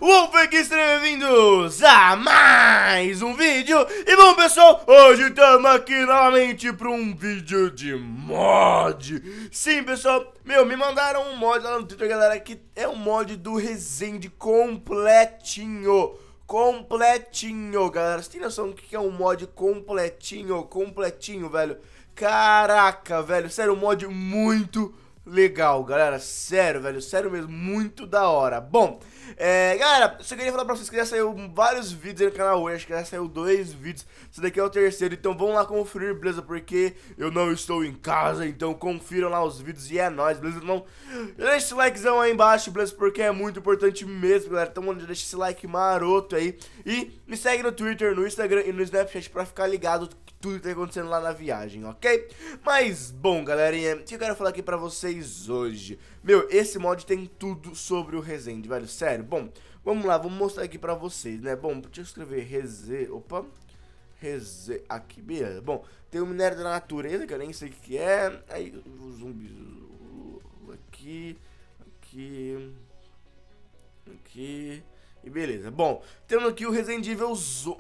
Wolf aqui, sejam bem-vindos a mais um vídeo. E bom, pessoal, hoje estamos aqui novamente para um vídeo de mod. Sim, pessoal, me mandaram um mod lá no Twitter, galera, que é um mod do Resende completinho. Completinho, galera. Você tem noção do que é um mod completinho? Completinho, velho. Caraca, velho, sério, um mod muito legal, galera, sério, velho, sério mesmo, muito da hora. Bom, galera, eu só queria falar pra vocês que já saiu vários vídeos aí no canal hoje, acho que já saiu 2 vídeos, esse daqui é o terceiro, então vamos lá conferir, beleza, porque eu não estou em casa, então confiram lá os vídeos e é nóis, beleza, não, deixa esse likezão aí embaixo, beleza, porque é muito importante mesmo, galera, então deixa esse like maroto aí, e me segue no Twitter, no Instagram e no Snapchat pra ficar ligado tudo que tá acontecendo lá na viagem, ok? Mas, bom, galerinha, o que eu quero falar aqui pra vocês hoje? Esse mod tem tudo sobre o Resende, velho, sério. Bom, vamos lá, vamos mostrar aqui pra vocês, né? Bom, deixa eu escrever Reze, aqui, beleza. Bom, tem o minério da natureza, que eu nem sei o que é. Aí, os zumbis, aqui, e beleza. Bom, temos aqui o Resendível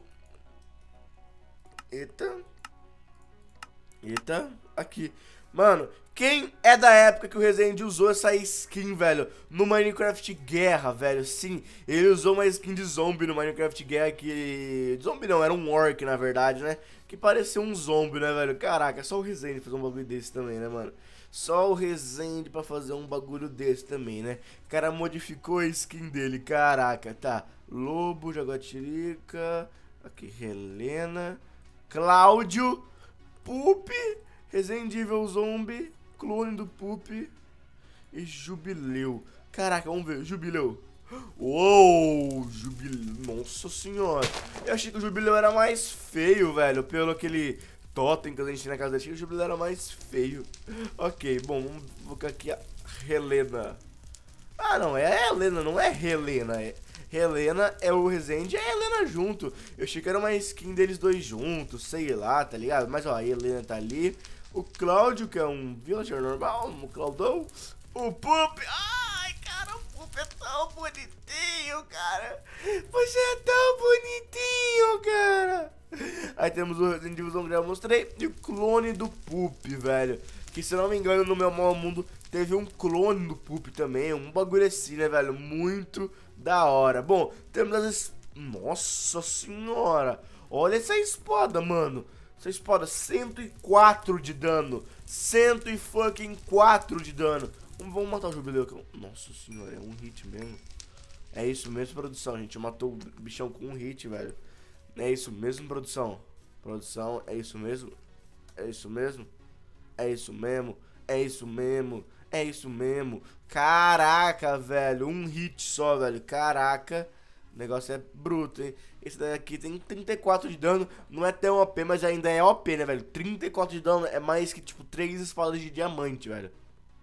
Eita, aqui. Mano, quem é da época que o Resende usou essa skin, velho, no Minecraft Guerra, velho? Sim, ele usou uma skin de zombie no Minecraft Guerra que... Zombie não, era um orc, na verdade, né? Que parecia um zombie, né, velho? Caraca, só o Resende fez um bagulho desse também, né, mano? Só o Resende pra fazer um bagulho desse também, né? O cara modificou a skin dele, caraca, tá. Lobo, Jaguatirica, aqui, Helena, Cláudio, Pup, Resendível Zombie, clone do Pup e Jubileu. Caraca, vamos ver, Jubileu. Uou, Jubileu, nossa senhora. Eu achei que o Jubileu era mais feio, velho, pelo aquele totem que a gente tinha na casa dele. Achei que o Jubileu era mais feio. Ok, bom, vamos colocar aqui a Helena. Ah, não, é a Helena, não é Helena, Helena é o Resende e a Helena junto. Eu achei que era uma skin deles dois juntos, sei lá, tá ligado? Mas ó, a Helena tá ali. O Cláudio, que é um villager normal, o Claudão. O Pup. Ai, cara, o Pup é tão bonitinho, cara. Você é tão bonitinho, cara. Aí temos o Resident Evil que eu mostrei. E o clone do Pup, velho. Que se eu não me engano, no meu mau mundo teve um clone do Pup também. Um bagulho assim, né, velho? Muito da hora. Bom, temos as... Nossa senhora. Olha essa espada, mano. Essa espada, 104 de dano. 104 de dano. Vamos matar o Jubileu. Nossa senhora, é um hit mesmo. É isso mesmo, produção, gente. Matou o bichão com um hit, velho. É isso mesmo, produção. Produção, é isso mesmo. É isso mesmo. É isso mesmo. É isso mesmo. É isso mesmo. Caraca, velho. Um hit só, velho. Caraca. O negócio é bruto, hein? Esse daqui tem 34 de dano. Não é tão OP, mas ainda é OP, né, velho? 34 de dano é mais que, tipo, 3 espadas de diamante, velho.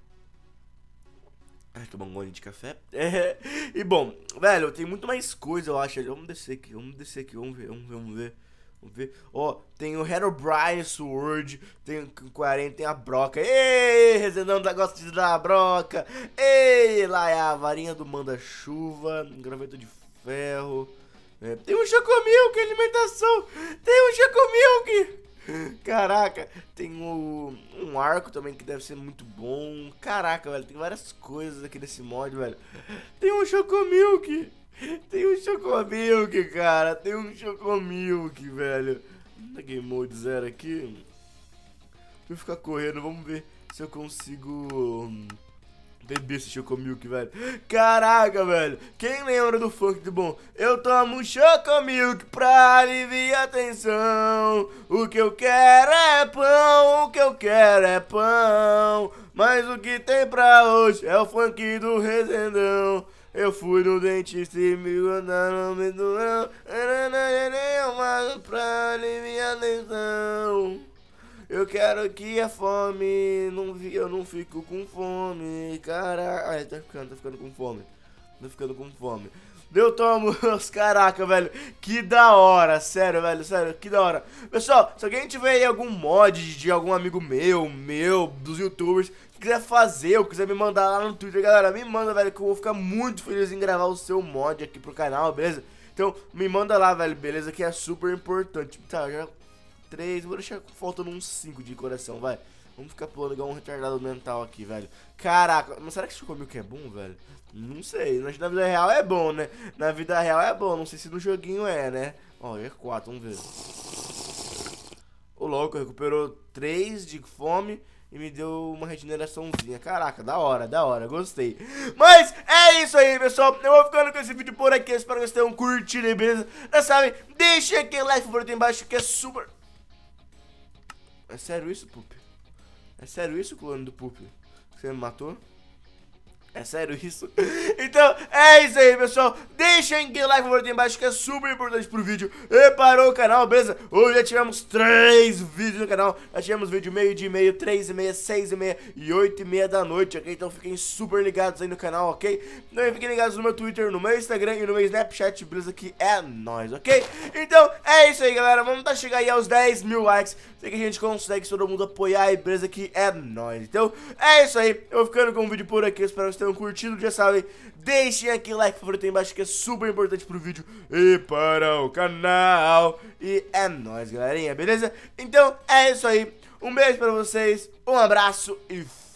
Ai, tomar um gole de café. E bom, velho, tem muito mais coisa, eu acho. Vamos descer aqui, vamos ver. Vamos ver. Ó, tem o Herobrine Sword, tem o 40, tem a broca. Ei, Rezenão da gosta de dar a broca. Ei, lá é a varinha do manda-chuva, um graveto de ferro. Tem um Chocomilk, alimentação. Tem um Chocomilk. Caraca, tem um arco também que deve ser muito bom. Caraca, velho, tem várias coisas aqui nesse mod, velho. Tem um Chocomilk. Tem um Chocomilk, cara. Tem um Chocomilk, velho. Game Mode 0 aqui. Deixa eu ficar correndo, vamos ver se eu consigo beber esse Chocomilk, velho. Caraca, velho. Quem lembra do funk de bom? Eu tomo um Chocomilk pra aliviar a tensão. O que eu quero é pão, o que eu quero é pão. Mas o que tem pra hoje é o funk do Resendão. Eu fui no dentista e me mandaram me doão. Pra aliviar a tensão. Eu quero que a fome, eu não fico com fome, caraca. Ai, tá ficando com fome. Tô ficando com fome. Deu tomamos, caraca, velho. Que da hora, sério, velho, sério, que da hora. Pessoal, se alguém tiver aí algum mod de algum amigo meu, dos youtubers, que quiser fazer ou quiser me mandar lá no Twitter, galera, me manda, velho, que eu vou ficar muito feliz em gravar o seu mod aqui pro canal, beleza? Então, me manda lá, velho, beleza? Que é super importante. Tá, já 3, vou deixar faltando uns 5 de coração, vai. Vamos ficar pulando igual um retardado mental aqui, velho. Caraca, mas será que esse comigo que é bom, velho? Não sei, na vida real é bom, né? Na vida real é bom, não sei se no joguinho é, né? Ó, é 4, vamos ver. O louco, recuperou 3 de fome e me deu uma regeneraçãozinha. Caraca, da hora, gostei. Mas é isso aí, pessoal. Eu vou ficando com esse vídeo por aqui. Espero que vocês tenham curtido, beleza? Já sabem, deixem aquele like favorito aí embaixo que é super... É sério isso, Pup? É sério isso, clone do Pup? Você me matou? É sério isso? Então, é isso aí, pessoal. Deixem aquele like favorito aí embaixo que é super importante pro vídeo e para o canal, beleza? Hoje já tivemos 3 vídeos no canal. Já tivemos vídeo meio dia e meio, 3 e meia, 6 e meia e 8 e meia da noite, ok? Então fiquem super ligados aí no canal, ok? Também fiquem ligados no meu Twitter, no meu Instagram e no meu Snapchat, beleza? Que é nóis, ok? Então, é isso aí, galera. Vamos tentar chegar aí aos 10 mil likes. Sei que a gente consegue, se todo mundo apoiar aí, beleza? Que é nóis. Então, é isso aí. Eu vou ficando com o vídeo por aqui. Espero que vocês tenham curtido, já sabem. Deixem aquele like favorito aí embaixo que é super importante pro vídeo e para o canal. E é nóis, galerinha, beleza? Então, é isso aí. Um beijo pra vocês, um abraço e